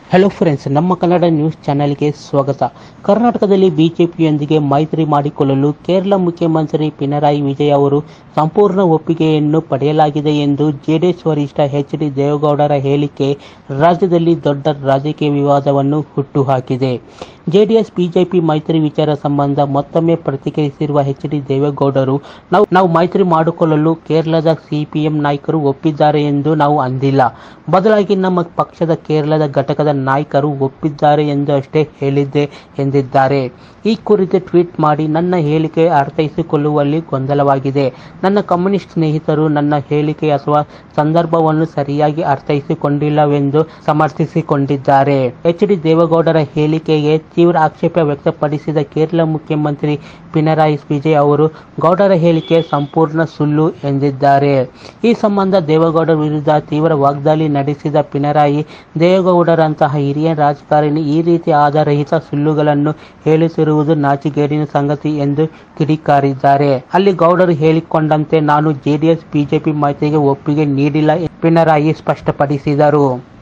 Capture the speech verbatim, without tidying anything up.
Hello friends, ನಮ್ಮ Kannada news ಚಾನೆಲ್ಗೆ ಸ್ವಾಗತ. ಕರ್ನಾಟಕದಲ್ಲಿ ಬಿಜೆಪಿಯೊಂದಿಗೆ ಮೈತ್ರಿ ಮಾಡಿಕೊಳ್ಳಲು ಕೇರಳ ಮುಖ್ಯಮಂತ್ರಿ ಪಿಣರಾಯಿ ವಿಜಯನ್ ಅವರು ಸಂಪೂರ್ಣ ಒಪ್ಪಿಗೆಯನ್ನು ಪಡೆಯಲಾಗಿದೆ ಎಂದು ಜೆಡಿಎಸ್ ವರಿಷ್ಠ ಎಚ್ ಡಿ ದೇವೇಗೌಡರ ಹೇಳಿಕೆ ರಾಜ್ಯದಲ್ಲಿ ದೊಡ್ಡ ರಾಜಕೀಯ ವಿವಾದವನ್ನು ಹುಟ್ಟುಹಾಕಿದೆ. ಜೆಡಿಎಸ್ ಬಿಜೆಪಿ ಮೈತ್ರಿ ವಿಚಾರ ಸಂಬಂಧ ಮತ್ತೊಮ್ಮೆ ಪ್ರತಿಕ್ರಿಯಿಸಿರುವ ಎಚ್ ಡಿ ದೇವೇಗೌಡರು, ನಾವು ನಾವು ಮೈತ್ರಿ ಮಾಡಿಕೊಳ್ಳಲು ಕೇರಳದ ಸಿಪಿಎಂ ನಾಯಕರು ಒಪ್ಪಿದ್ದಾರೆ ಎಂದು ನಾವು ಅಂದಿಲ್ಲ. ಬದಲಾಗಿ ನಮ್ಮ ಪಕ್ಷದ ಕೇರಳದ ಘಟಕದ ನಾಯಕರು ಒಪ್ಪಿದ್ದಾರೆ ಎಂದು ಅಷ್ಟೇ ಹೇಳಿದ್ದೆ ಎಂದಿದ್ದಾರೆ. ಈ ಕುರಿತು ಟ್ವೀಟ್ ಮಾಡಿ, ನನ್ನ ಹೇಳಿಕೆ ಅರ್ಥೈಸಿಕೊಳ್ಳುವಲ್ಲಿ ಗೊಂದಲವಾಗಿದೆ. ನನ್ನ ಕಮ್ಯುನಿಸ್ಟ್ ಸ್ನೇಹಿತರು ನನ್ನ ಹೇಳಿಕೆ ಅಥವಾ ಸಂದರ್ಭವನ್ನು ಸರಿಯಾಗಿ ಅರ್ಥೈಸಿಕೊಂಡಿಲ್ಲವೆಂದು ಸಮರ್ಥಿಸಿಕೊಂಡಿದ್ದಾರೆ. ಎಚ್ ಡಿ ದೇವೇಗೌಡರ ಹೇಳಿಕೆಗೆ ತೀವ್ರ ಆಕ್ಷೇಪ ವ್ಯಕ್ತಪಡಿಸಿದ ಕೇರಳ ಮುಖ್ಯಮಂತ್ರಿ ಪಿಣರಾಯಿ ವಿಜಯನ್ ಅವರು, ಗೌಡರ ಹೇಳಿಕೆ ಸಂಪೂರ್ಣ ಸುಳ್ಳು ಎಂದಿದ್ದಾರೆ. ಈ ಸಂಬಂಧ ದೇವೇಗೌಡರ ವಿರುದ್ಧ ತೀವ್ರ ವಾಗ್ದಾಳಿ ನಡೆಸಿದ ಪಿಣರಾಯಿ, ದೇವೇಗೌಡರಂತಹ ಹಿರಿಯ ರಾಜಕಾರಣಿ ಈ ರೀತಿ ಆಧಾರರಹಿತ ಸುಳ್ಳುಗಳನ್ನು ಹೇಳುತ್ತಿರುವುದು ನಾಚಿಕೆಗೇಡಿನ ಸಂಗತಿ ಎಂದು ಕಿಡಿಕಾರಿದ್ದಾರೆ. ಅಲ್ಲಿ ಗೌಡರು ಹೇಳಿಕೊಂಡಂತೆ ನಾನು ಜೆಡಿಎಸ್ ಬಿಜೆಪಿ ಮೈತ್ರಿಗೆ ಒಪ್ಪಿಗೆ ನೀಡಿಲ್ಲ ಎಂದು ಪಿಣರಾಯಿ ಸ್ಪಷ್ಟಪಡಿಸಿದರು.